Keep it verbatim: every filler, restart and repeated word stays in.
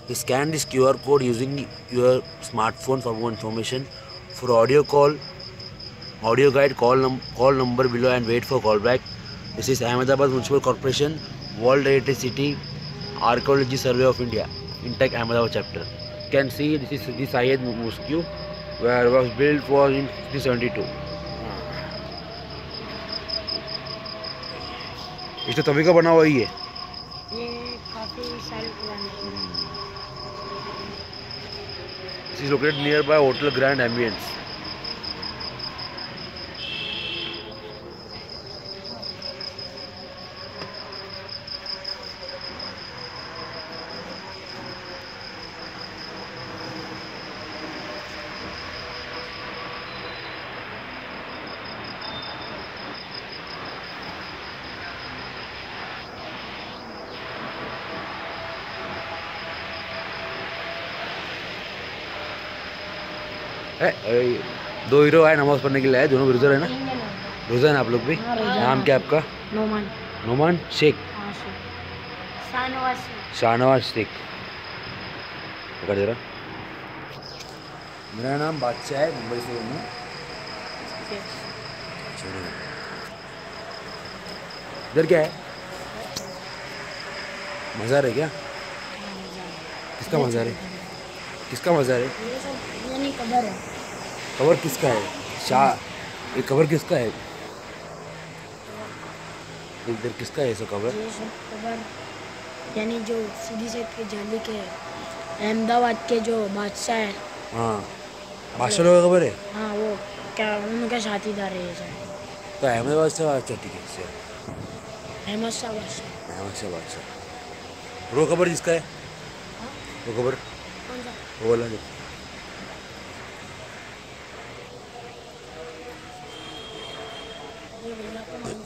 Scan this Q R code using your smartphone for more information. For audio call, audio guide, call num call number below and wait for callback. This is Ahmedabad Municipal Corporation, World Heritage City, Archaeology Survey of India, Intake Ahmedabad chapter. You can see this is the Saiyyed Mosque, where it was built was in fifteen seventy-two. इसको तभी का बना हुआ ही है। ये काफी साल पुराना है। This is located nearby Hotel Grand Ambience. है दो हीरो आए नमाज पढ़ने के लिए आए, दोनों भी रोजा है ना, रोजा है ना आप लोग भी। नाम क्या है आपका? नोमान नोमान शेख, शाहनवाज शाहनवाज शेख। पकड़ जरा। मेरा नाम बादशाह है, मुंबई से हूँ। इधर क्या है? मज़ार है क्या? किसका मज़ार है? किसका मज़ार है? ये नहीं कबर है। कबर किसका है? शाह। ये कबर किसका है? इधर किसका है ऐसा कबर? ये सब कबर यानी जो सीधी से के जाली के अहमदाबाद के जो बादशाह है। हाँ, बादशाह लोग का कबर है। हाँ, वो क्या उनका साथीदार है ये सब। तो अहमदाबाद से अच्छा, ठीक है से अहमद शाह बादशाह। अहमद शाह बादशाह। वो कबर जिसका है? वो कबर कौन सा? वो वाला जो ये